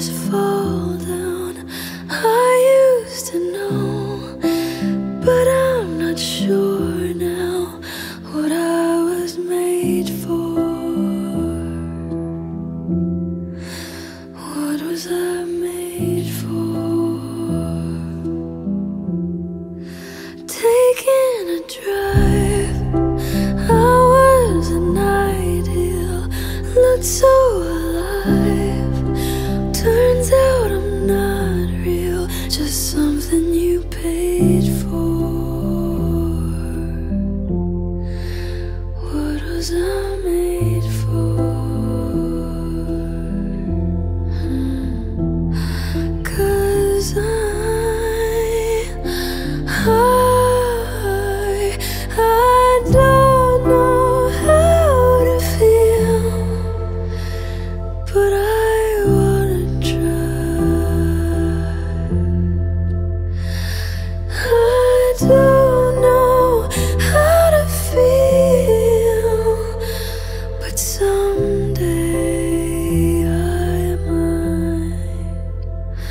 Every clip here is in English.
just fall down. I used to know, but I'm not sure now what I was made for. What was I made for? Taking a drive, I wasn't ideal, looked so alive. Turns out I'm not real, just something you paid for. What was I made for? 'Cause I don't know how to feel, but I wanna try. I don't know how to feel, but someday I might.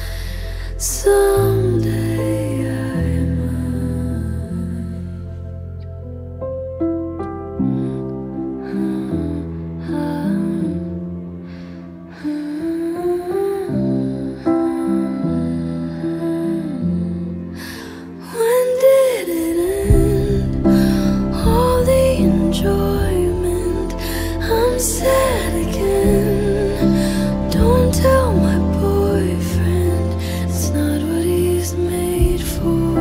Someday I might. When did it end? All the enjoyment. I'm sad again. Don't tell my boyfriend, it's not what he's made for.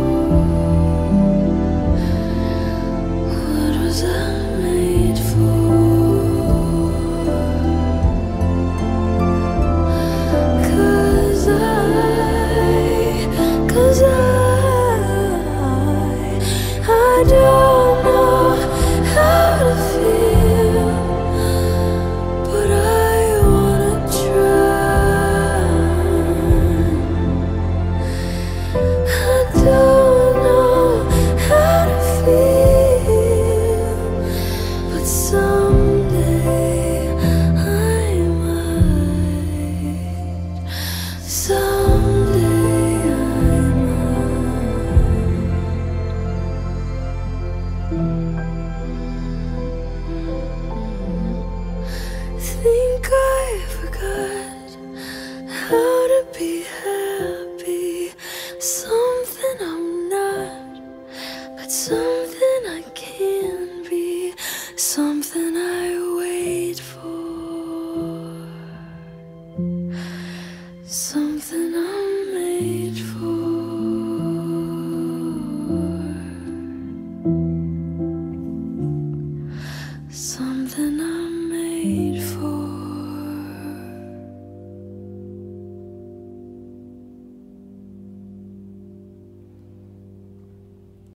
What was I made for? 'Cause I don't know how to feel, but I wanna try. I don't know how to feel, but someday I might. Someday I might. Think I forgot how to be happy. Something I'm not, but something I can be. Something I wait for. Something I'm made for. Something I'm made for.